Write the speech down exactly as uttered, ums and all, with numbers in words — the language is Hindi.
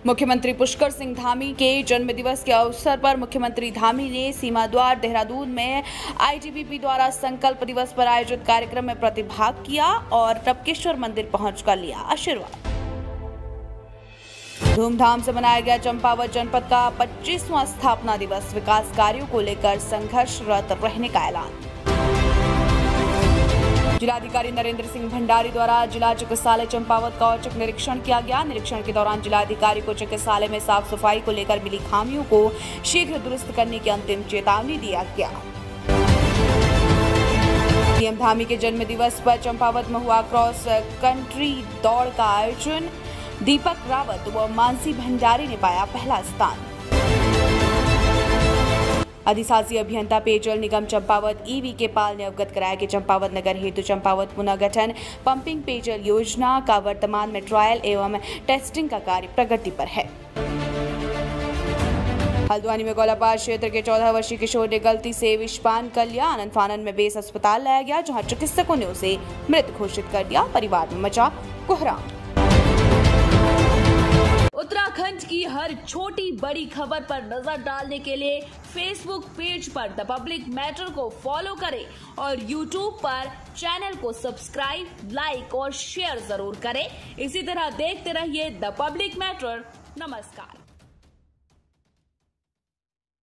मुख्यमंत्री पुष्कर सिंह धामी के जन्मदिवस के अवसर पर मुख्यमंत्री धामी ने सीमा द्वार देहरादून में आईटीबीपी द्वारा संकल्प दिवस पर आयोजित कार्यक्रम में प्रतिभाग किया और टपकेश्वर मंदिर पहुंचकर लिया आशीर्वाद। धूमधाम से मनाया गया चंपावत जनपद का पच्चीसवां स्थापना दिवस। विकास कार्यों को लेकर संघर्षरत रहने का ऐलान। जिलाधिकारी नरेंद्र सिंह भंडारी द्वारा जिला चिकित्सालय चंपावत का औचक निरीक्षण किया गया। निरीक्षण के दौरान जिलाधिकारी को चिकित्सालय में साफ सफाई को लेकर मिली खामियों को शीघ्र दुरुस्त करने की अंतिम चेतावनी दिया गया। सीएम धामी के जन्म दिवस पर चंपावत में हुआ क्रॉस कंट्री दौड़ का आयोजन। दीपक रावत व मानसी भंडारी ने पाया पहला स्थान। अधिशासी अभियंता पेयजल निगम चंपावत ईवी के पाल ने अवगत कराया कि चंपावत नगर हेतु चंपावत पुनर्गठन पंपिंग पेयजल योजना का वर्तमान में ट्रायल एवं टेस्टिंग का कार्य प्रगति पर है। हल्द्वानी में गौलापार क्षेत्र के चौदह वर्षीय किशोर ने गलती से विषपान कर लिया। आनंद फानन में बेस अस्पताल लाया गया, जहां चिकित्सकों ने उसे मृत घोषित कर दिया। परिवार में मचा कोहराम। उत्तराखंड की हर छोटी बड़ी खबर पर नजर डालने के लिए फेसबुक पेज पर द पब्लिक मैटर को फॉलो करें और यूट्यूब पर चैनल को सब्सक्राइब, लाइक और शेयर जरूर करें। इसी तरह देखते रहिए द पब्लिक मैटर। नमस्कार।